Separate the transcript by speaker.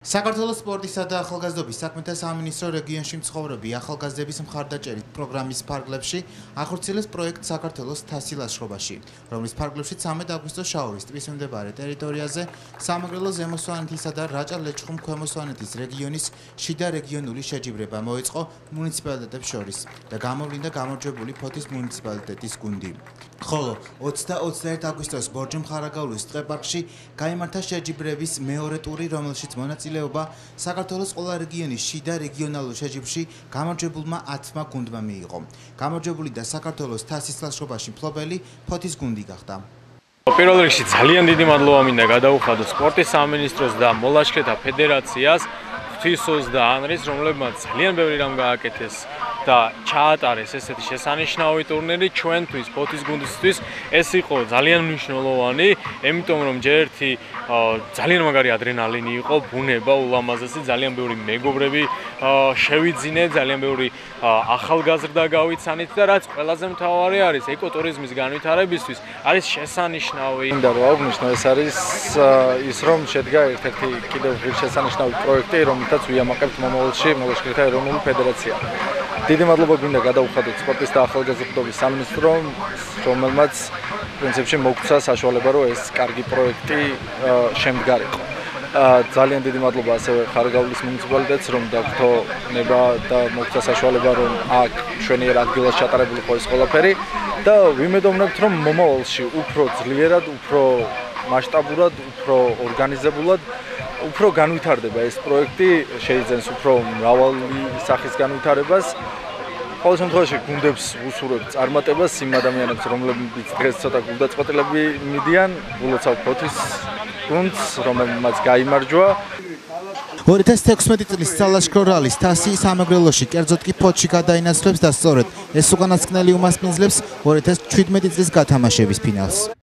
Speaker 1: საქართველოს სპორტისა და ახალგაზრდობის საქმეთა სამინისტრო რეგიონში მცხოვრები ახალგაზრდების მხარდაჭერით პროგრამის ფარგლებში ახორციელებს პროექტ საქართველოს თასი ლაშქრობაში, რომლის ფარგლებში 13 აგვისტოს შაორის ტბის მიმდებარე ტერიტორიაზე სამეგრელო ზემო სვანეთისა და რაჭა-ლეჩხუმ ქვემო სვანეთის რეგიონის შიდა რეგიონული შეჯიბრება მოეწყო მუნიციპალიტეტებს შორის და გამოვლინდა გამარჯვებული ფოთის მუნიციპალიტეტის გუნდი. ხოლო 20-21 აგვისტოს ბორჯომ-ხარაგაულის ტყეპარკში გაიმართა შეჯიბრების მეორე ტური, რომელშიც მონაწილეობა საქართველოს ყველა რეგიონის შიდა რეგიონალურ შეჯიბრში გამარჯვებულმა 10-მა გუნდმა მიიღო. გამარჯვებული და საქართველოს თასის ლაშქრობაში მფლობელი ფოთის გუნდი გახდა.
Speaker 2: პირველ რიგში ძალიან დიდი მადლობა მინდა გადაუხადოთ სპორტის სამინისტროს და მოლაშქრეთა ფედერაციას, ღვთისოს და ანრის, რომლებმაც ძალიან ბევრი რამ გააკეთეს და ჩაატარეს ესეთი შესანიშნავი ტურნირი ჩვენთვის, ფოთის გუნდისთვის. ეს იყო ძალიან მნიშვნელოვანი, იმიტომ რომ ჯერ ერთი ძალიან მაგარი ადრენალინი იყო, ბუნება ულამაზესი, ძალიან ბევრი მეგობრები შევიძინეთ, ძალიან ბევრი ახალგაზრდა გავიცანით და რაც ყველაზე მთავარი არის, ეკოტურიზმის განვითარებისთვის არის შესანიშნავი.
Speaker 3: მინდა რომ აღვნიშნო, ეს არის ის რომ შედგა ერთ-ერთი კიდევ შესანიშნავი პროექტი, რომელთაც ვიამაყებთ მომავალში მოლაშქრეთა ეროვნული ფედერაცია. დიდი მადლობა გვინდა გადაუხადოთ სპორტის და ახალგაზრდობის სამინისტრომ, რომელმაც პრინციპში მოგცა საშუალება, რომ ეს კარგი პროექტი შემდგარიყო. ძალიან დიდი მადლობა ასევე ხარაგაულის მუნიციპალიტეტს, რომ დაგთო ნება და მოგცა საშუალება, რომ აქ ჩვენიერ ადგილას ჩატარებულიყო ეს ყველაფერი და ვიმედოვნებთ, რომ მომავალში უფრო ძლიერად, უფრო მასშტაბურად, უფრო ორგანიზებულად უფრო განვითარდება ეს პროექტი, შეიძენს უფრო მრავალი სახის განვითარებას. ყოველ შემთხვევაში გუნდებს ვუსურვებ წარმატებას იმ ადამიანებს, რომლებიც დღეს ცოტა გულდაწყვეტილები მიდიან, ულოცავ ფოთის გუნდს, რომელმაც გაიმარჯვა.
Speaker 1: 2016 წლის სალაშქრო რალის თასი სამეგრელოში, კერძოდ კი ფოთში გადაინაცვლებს და სწორედ ეს უკანასკნელი უმასპინძლებს 2017 წლის გათამაშების ფინალს.